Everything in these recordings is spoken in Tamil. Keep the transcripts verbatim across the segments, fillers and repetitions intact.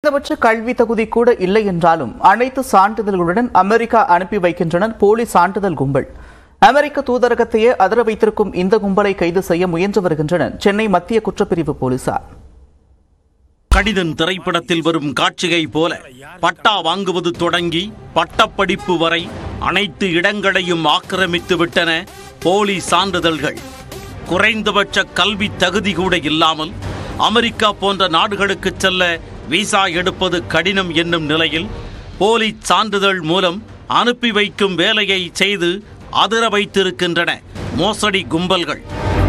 குறைந்தபட்ச கல்வி தகுதி கூட இல்லை என்றாலும் அனைத்து சான்றிதழ்களுடன் அமெரிக்கா அனுப்பி வைக்கின்றனர் போலி சான்றிதழ் கும்பல். அமெரிக்க தூதரகத்தையே அதிர வைத்திருக்கும் இந்த கும்பலை கைது செய்ய முயன்று வருகின்றனர் சென்னை மத்திய குற்றப்பிரிவு போலீசார். கடிதன் திரைப்படத்தில் வரும் காட்சியை போல பட்டா வாங்குவது தொடங்கி பட்டப்படிப்பு வரை அனைத்து இடங்களையும் ஆக்கிரமித்து விட்டன போலி சான்றிதழ்கள். குறைந்தபட்ச கல்வி தகுதி கூட இல்லாமல் அமெரிக்கா போன்ற நாடுகளுக்கு செல்ல விசா எடுப்பது கடினம் என்னும் நிலையில் போலி சான்றிதழ் மூலம் அனுப்பி வைக்கும் வேலையை செய்து அதிர வைத்திருக்கின்றன மோசடி கும்பல்கள்.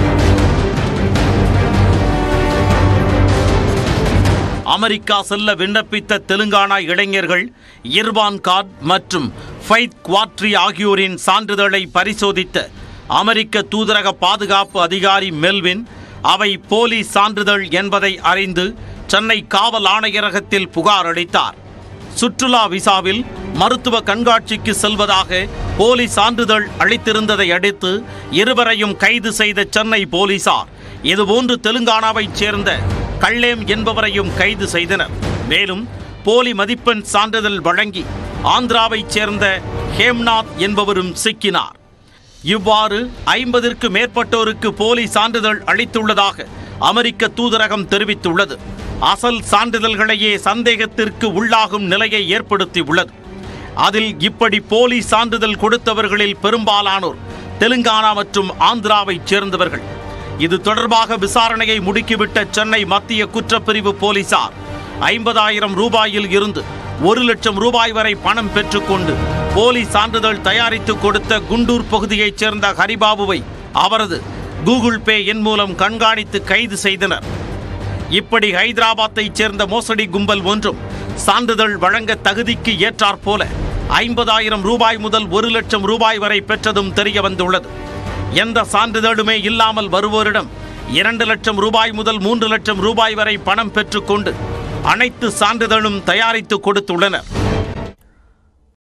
அமெரிக்கா செல்ல விண்ணப்பித்த தெலுங்கானா இளைஞர்கள் இர்பான் கார்ட் மற்றும் ஃபைத் குவாட்ரி ஆகியோரின் சான்றிதழை பரிசோதித்த அமெரிக்க தூதரக பாதுகாப்பு அதிகாரி மெல்வின் அவை போலி சான்றிதழ் என்பதை அறிந்து சென்னை காவல் ஆணையரகத்தில் புகார் அளித்தார். சுற்றுலா விசாவில் மருத்துவ கண்காட்சிக்கு செல்வதாக போலி சான்றிதழ் அளித்திருந்ததை அடுத்து இருவரையும் கைது செய்த சென்னை போலீசார் இதுபோன்று தெலுங்கானாவைச் சேர்ந்த கள்ளேம் என்பவரையும் கைது செய்தனர். மேலும் போலி மதிப்பெண் சான்றிதழ் வழங்கி ஆந்திராவைச் சேர்ந்த ஹேம்நாத் என்பவரும் சிக்கினார். இவ்வாறு ஐம்பதிற்கு மேற்பட்டோருக்கு போலி சான்றிதழ் அளித்துள்ளதாக அமெரிக்க தூதரகம் தெரிவித்துள்ளது. அசல் சான்றிதழ்களையே சந்தேகத்திற்கு உள்ளாகும் நிலையை ஏற்படுத்தியுள்ளது. அதில் இப்படி போலி சான்றிதழ் கொடுத்தவர்களில் பெரும்பாலானோர் தெலுங்கானா மற்றும் ஆந்திராவைச் சேர்ந்தவர்கள். இது தொடர்பாக விசாரணையை முடுக்கிவிட்ட சென்னை மத்திய குற்றப்பிரிவு போலீசார் ஐம்பதாயிரம் ரூபாயில் இருந்து ஒரு லட்சம் ரூபாய் வரை பணம் பெற்றுக்கொண்டு போலி சான்றிதழ் தயாரித்து கொடுத்த குண்டூர் பகுதியைச் சேர்ந்த ஹரிபாபுவை அவரது கூகுள் பே எண் மூலம் கண்காணித்து கைது செய்தனர். இப்படி ஹைதராபாத்தைச் சேர்ந்த மோசடி கும்பல் ஒன்றும் சான்றிதழ் வழங்க தகுதிக்கு ஏற்றாற்போல ஐம்பதாயிரம் ரூபாய் முதல் ஒரு லட்சம் ரூபாய் வரை பெற்றதும் தெரிய வந்துள்ளது. எந்த சான்றிதழுமே இல்லாமல் வருவோரிடம் இரண்டு லட்சம் ரூபாய் முதல் மூன்று லட்சம் ரூபாய் வரை பணம் பெற்றுக்கொண்டு அனைத்து சான்றிதழும் தயாரித்து கொடுத்துள்ளனர்.